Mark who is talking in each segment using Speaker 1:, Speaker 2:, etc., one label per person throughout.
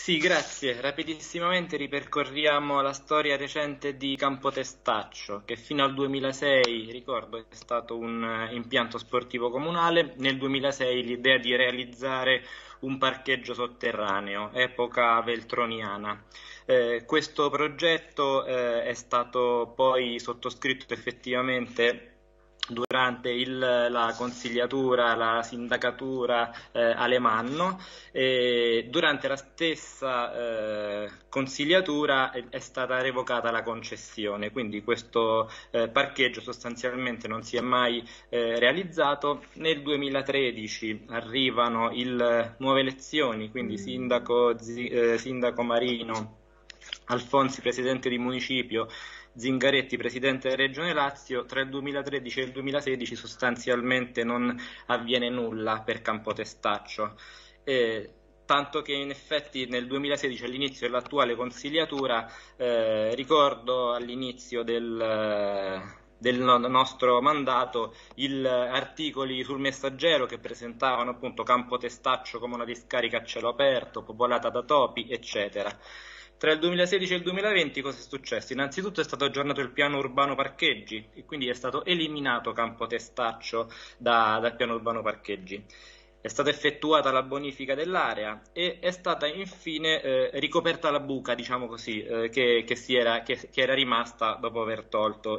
Speaker 1: Sì, grazie. Rapidissimamente ripercorriamo la storia recente di Campo Testaccio, che fino al 2006, ricordo, è stato un impianto sportivo comunale. Nel 2006 l'idea di realizzare un parcheggio sotterraneo, epoca veltroniana. Questo progetto è stato poi sottoscritto effettivamente durante la consigliatura, la sindacatura Alemanno. E durante la stessa consigliatura è stata revocata la concessione, quindi questo parcheggio sostanzialmente non si è mai realizzato. Nel 2013 arrivano nuove elezioni, quindi sindaco Marino, Alfonsi presidente di municipio, Zingaretti presidente della Regione Lazio. Tra il 2013 e il 2016 sostanzialmente non avviene nulla per Campotestaccio. Tanto che in effetti nel 2016, all'inizio dell'attuale consigliatura, ricordo all'inizio del nostro mandato articoli sul Messaggero che presentavano appunto Campotestaccio come una discarica a cielo aperto, popolata da topi, eccetera. Tra il 2016 e il 2020 cosa è successo? Innanzitutto è stato aggiornato il piano urbano parcheggi e quindi è stato eliminato Campotestaccio dal piano urbano parcheggi. È stata effettuata la bonifica dell'area e è stata infine ricoperta la buca, diciamo così, che era rimasta dopo aver tolto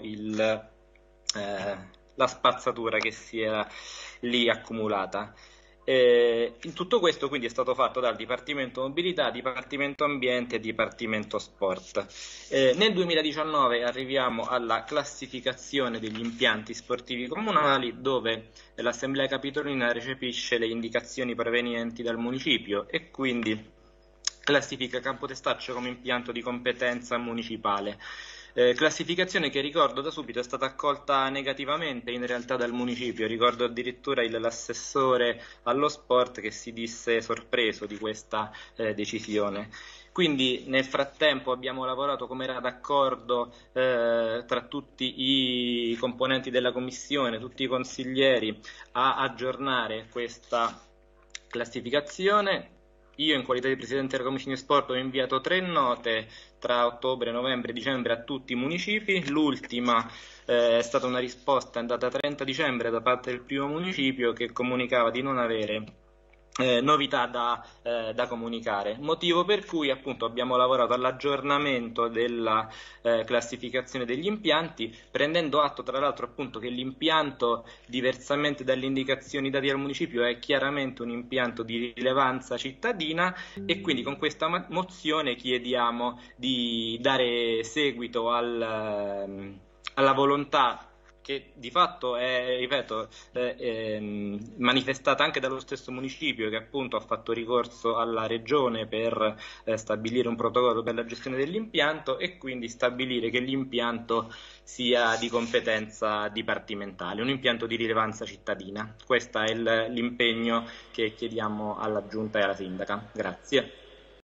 Speaker 1: la spazzatura che si era lì accumulata. In tutto questo quindi è stato fatto dal Dipartimento Mobilità, Dipartimento Ambiente e Dipartimento Sport. Nel 2019 arriviamo alla classificazione degli impianti sportivi comunali, dove l'Assemblea Capitolina recepisce le indicazioni provenienti dal municipio e quindi classifica Campotestaccio come impianto di competenza municipale. Classificazione che ricordo da subito è stata accolta negativamente in realtà dal municipio. Ricordo addirittura l'assessore allo sport che si disse sorpreso di questa decisione. Quindi nel frattempo abbiamo lavorato come era d'accordo tra tutti i componenti della commissione, tutti i consiglieri, a aggiornare questa classificazione. Io in qualità di Presidente della Commissione Sport ho inviato 3 note tra ottobre, novembre e dicembre a tutti i municipi. L'ultima è stata una risposta in data 30 dicembre da parte del primo municipio che comunicava di non avere novità da comunicare, motivo per cui appunto abbiamo lavorato all'aggiornamento della classificazione degli impianti, prendendo atto tra l'altro appunto che l'impianto, diversamente dalle indicazioni date al municipio, è chiaramente un impianto di rilevanza cittadina e quindi con questa mozione chiediamo di dare seguito alla volontà che di fatto è, ripeto, manifestata anche dallo stesso municipio che appunto ha fatto ricorso alla regione per stabilire un protocollo per la gestione dell'impianto e quindi stabilire che l'impianto sia di competenza dipartimentale, un impianto di rilevanza cittadina. Questo è l'impegno che chiediamo alla Giunta e alla Sindaca. Grazie.